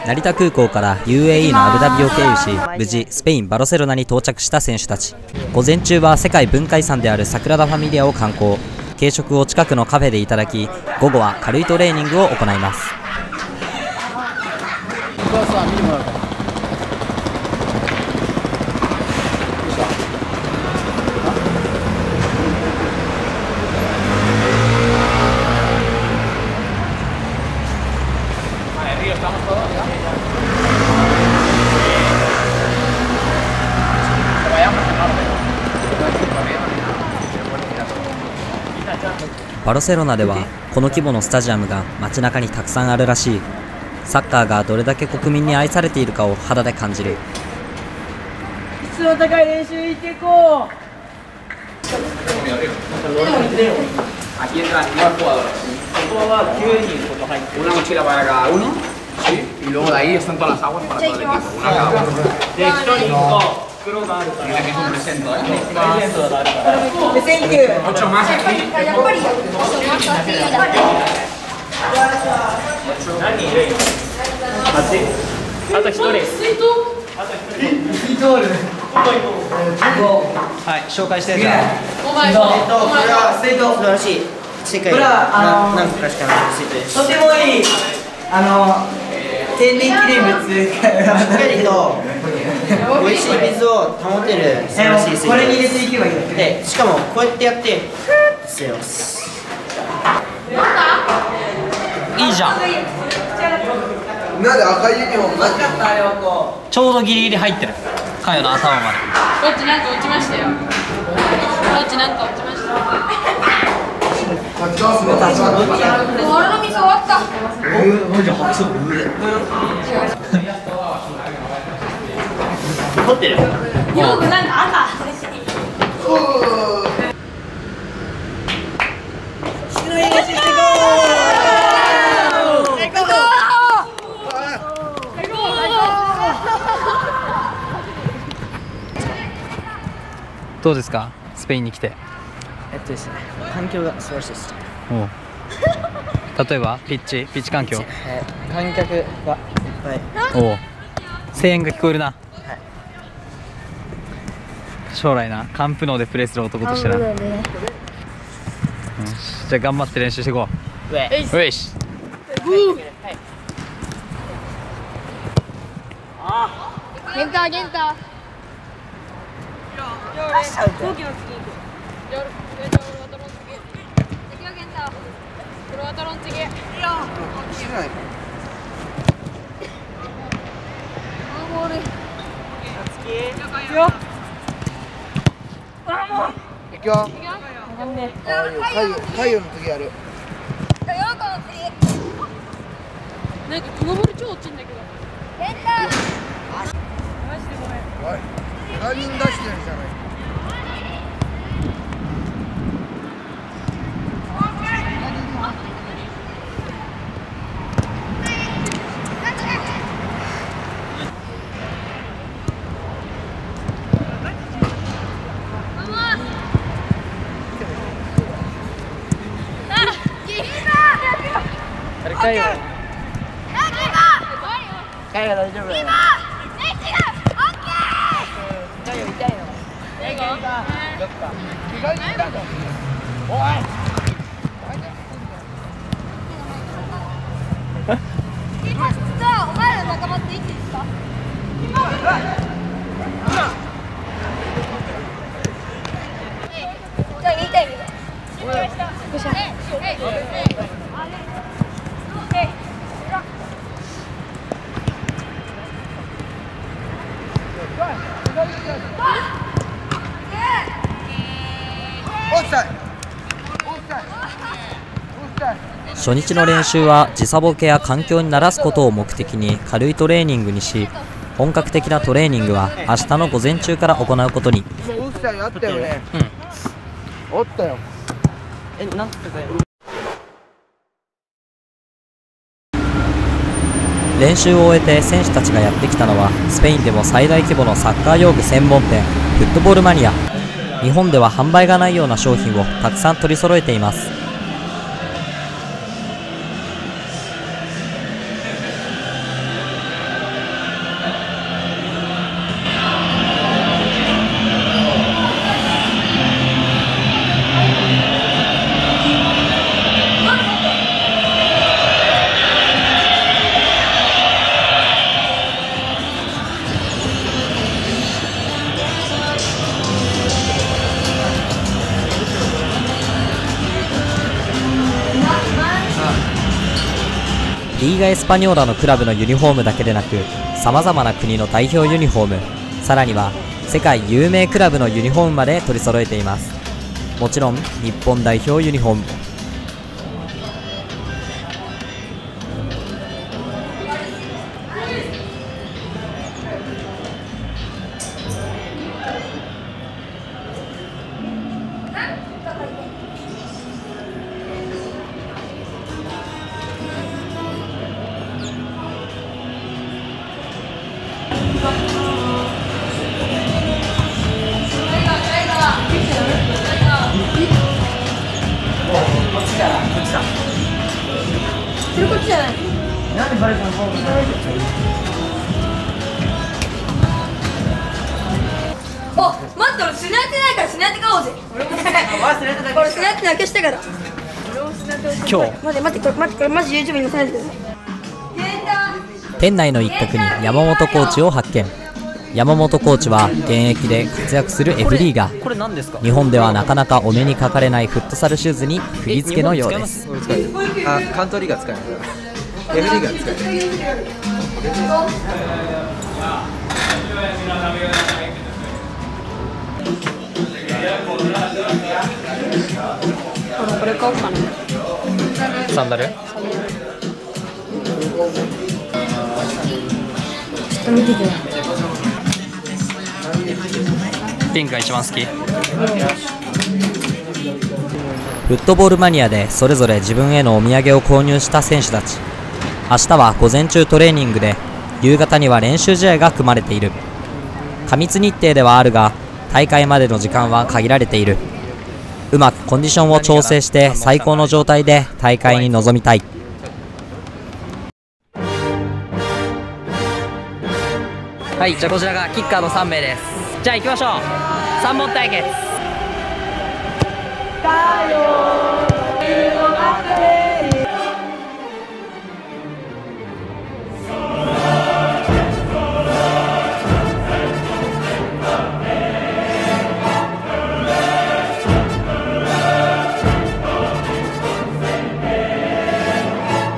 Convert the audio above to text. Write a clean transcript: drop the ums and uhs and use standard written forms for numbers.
成田空港から UAE のアブダビを経由し、無事スペイン・バルセロナに到着した選手たち。午前中は世界文化遺産であるサグラダ・ファミリアを観光、軽食を近くのカフェでいただき、午後は軽いトレーニングを行います。バルセロナではこの規模のスタジアムが街中にたくさんあるらしい。サッカーがどれだけ国民に愛されているかを肌で感じる。 質の高い練習行っていこう。 Una mochila para cada uno, ¿sí? Y luego de ahí están todas las aguas para todo el equipo, una cada uno. Mira que es un presento, ¿eh? 8 más aquí. あと1人。はい、紹介してじゃあ。これは水筒。素晴らしい。世界何個かしかない水筒。とてもいい天然記念物。しっかりと美味しい水を保てる素晴らしい水筒。これに入れていけばいい。で、しかもこうやってやって吸えます。いいじゃん。 なんで赤いユニフォームちょうどギリギリ入ってる。かよの頭まで。 どっちなんか落ちましたよ。どっちなんか落ちました。俺の水終わった。 取ってる。 用具なんか赤。 どうですか、スペインに来て。 ですね、環境が素晴らしいです。 例えばピッチ環境、 観客がいっぱい。 声援が聞こえるな。将来なカンプノーでプレーする男としてな。じゃあ頑張って練習していこう。ういし。 ゲンターゲンター。飛行機の次行く。 行くよ。太陽の次やる。 なんかこのボール超落ちんだけど。マジでごめん。 おい、何人出してるじゃない。 かよ。かよ大丈夫。かよ痛いの。どっか。おい。 お前ら仲間っていつですか？じゃあ言いたいけど。 初日の練習は時差ボケや環境に慣らすことを目的に軽いトレーニングにし、本格的なトレーニングは明日の午前中から行うことに。 オフサイドあったよね。おったよ。 なんて言ったか。 練習を終えて選手たちがやってきたのはスペインでも最大規模のサッカー用具専門店、フットボールマニア。日本では販売がないような商品をたくさん取り揃えています。 リーガエスパニョーラのクラブのユニフォームだけでなく、さまざまな国の代表ユニフォーム、さらには世界有名クラブのユニフォームまで取り揃えています。もちろん日本代表ユニフォームも。 こっちじゃない。 なんでバレたの？ お、待って、俺スナやってないからスナやって買おうぜ。俺スナやってなくしたから。 今日待ってこれマジ YouTube に載せないでください。 店内の一角に山本コーチを発見。山本コーチは現役で活躍する F リーガー。 これ何ですか？ 日本ではなかなかお目にかかれないフットサルシューズに振り付けのようです。 あ、カントリーが使えないから F リーが使えない。 これ買おうかな。 サンダル？ ちょっと見てくれ。 ピンクが一番好き。フットボールマニアでそれぞれ自分へのお土産を購入した選手たち。明日は午前中トレーニングで、夕方には練習試合が組まれている。過密日程ではあるが、大会までの時間は限られている。うまくコンディションを調整して最高の状態で大会に臨みたい。はい、じゃあこちらがキッカーの3名です。じゃあ行きましょう。3本対決。